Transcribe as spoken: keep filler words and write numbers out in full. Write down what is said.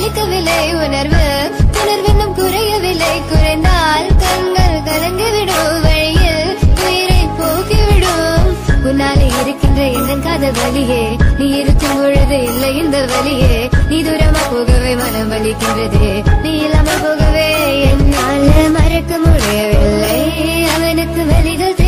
வலிக்கவில்லை உணர்வு உணர்வென்னும் குறையவில்லை குறைந்தால் கண்கள் கலங்கிவிடும் வழியில் உயிரை போக்கிவிடும் உன்னாலே இருக்கின்ற எந்த காதல் வலியே நீ இருக்கும் பொழுது இல்லை இந்த வலியே நீ தூரமா போகவே மனம் வலிக்கின்றது நீ இல்லாமல் போகவே என்னால மறக்க முடியவில்லை அவனுக்கு வலிகள்